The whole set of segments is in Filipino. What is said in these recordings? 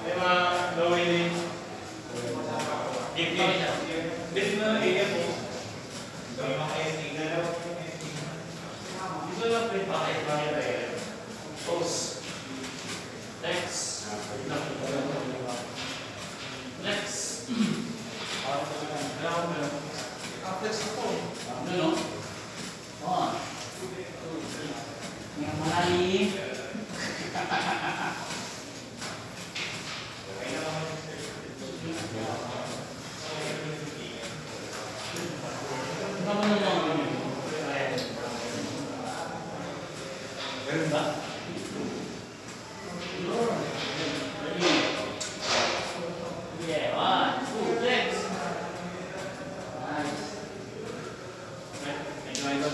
May mga low-wheeling. Deep na area po. May mga ST na lang. Dito lang po yung pakit-pakit na area. Pose. Next. Next. Flex na po. Ano? On. 2, 3. Yang malalim. Meron ba? Yeah, 1, 2, flex. Nice. Medyo ito.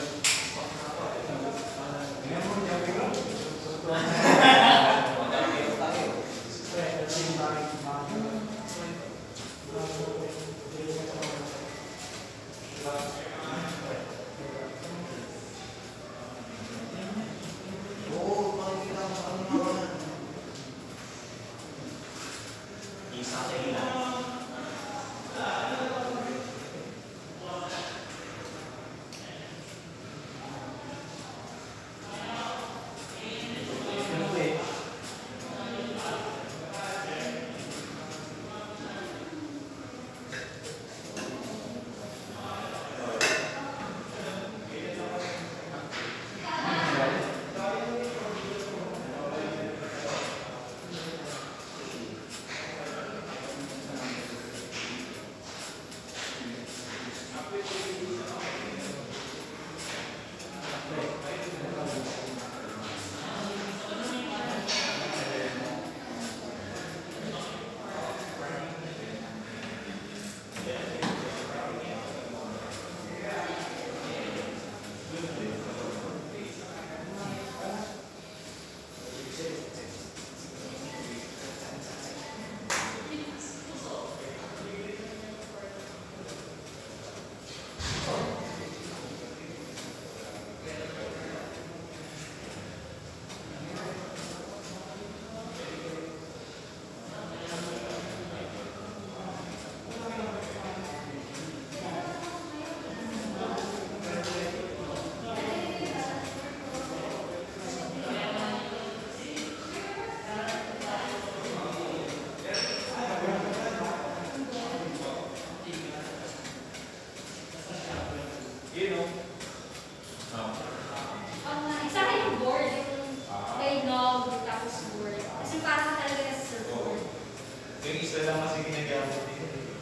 Sa akin yung board, yung may nog, tapos board. Kasi parang talaga nasa surfboard. Yung isa lang kasi ginagamit din.